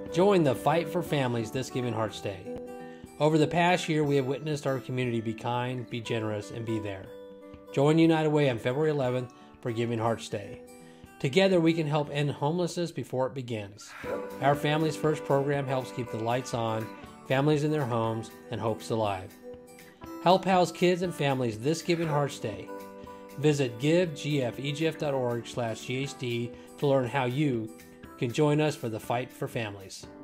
Join the Fight for Families this Giving Hearts Day. Over the past year, we have witnessed our community be kind, be generous, and be there. Join United Way on February 11th for Giving Hearts Day. Together, we can help end homelessness before it begins. Our Families First program helps keep the lights on, families in their homes, and hopes alive. Help house kids and families this Giving Hearts Day. Visit givegfegf.org/GHD to learn how you can join us for the fight for families.